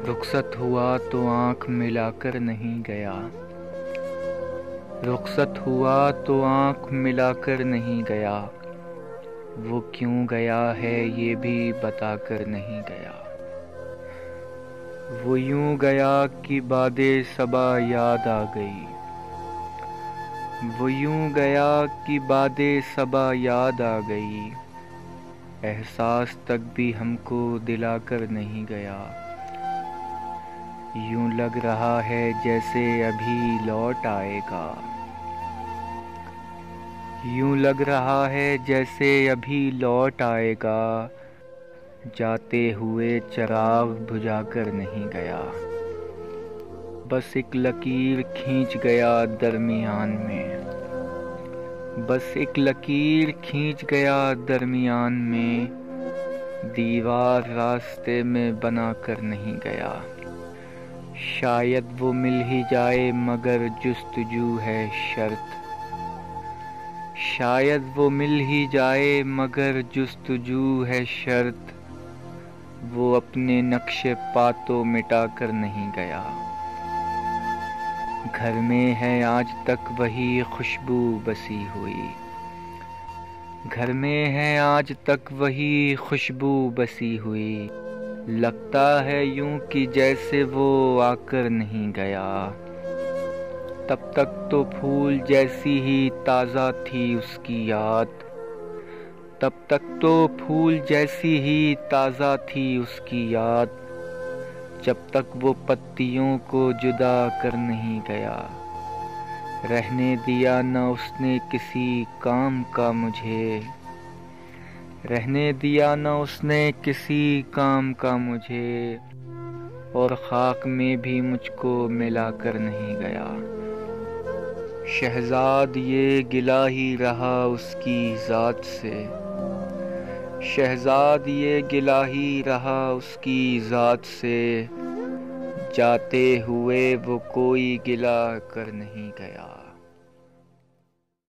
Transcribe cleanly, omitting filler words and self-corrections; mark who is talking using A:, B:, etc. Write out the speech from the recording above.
A: رخصت ہوا تو آنکھ ملا کر نہیں گیا، رخصت ہوا تو آنکھ ملا کر نہیں گیا، وہ کیوں گیا ہے یہ بھی بتا کر نہیں گیا۔ وہ یوں گیا کہ باد صبا یاد آ گئی، وہ یوں گیا کہ باد صبا یاد آ گئی، احساس تک بھی ہم کو دلا کر نہیں گیا۔ یوں لگ رہا ہے جیسے ابھی لوٹ آئے گا، یوں لگ رہا ہے جیسے ابھی لوٹ آئے گا، جاتے ہوئے چراغ بجھا کر نہیں گیا۔ بس ایک لکیر کھینچ گیا درمیان میں، بس ایک لکیر کھینچ گیا درمیان میں، دیوار راستے میں بنا کر نہیں گیا۔ شاید وہ مل ہی جائے مگر جستجو ہے شرط، شاید وہ مل ہی جائے مگر جستجو ہے شرط، وہ اپنے نقش پا تو مٹا کر نہیں گیا۔ گھر میں ہے آج تک وہی خوشبو بسی ہوئی، گھر میں ہے آج تک وہی خوشبو بسی ہوئی، لگتا ہے یوں کہ جیسے وہ آ کر نہیں گیا۔ تب تک تو پھول جیسی ہی تازہ تھی اس کی یاد، تب تک تو پھول جیسی ہی تازہ تھی اس کی یاد، جب تک وہ پتیوں کو جدا کر نہیں گیا۔ رہنے دیا نہ اس نے کسی کام کا مجھے، رہنے دیا نہ اس نے کسی کام کا مجھے، اور خاک میں بھی مجھ کو ملا کر نہیں گیا۔ شہزاد یہ گلہ ہی رہا اس کی ذات سے، شہزاد یہ گلہ ہی رہا اس کی ذات سے، جاتے ہوئے وہ کوئی گلہ کر نہیں گیا۔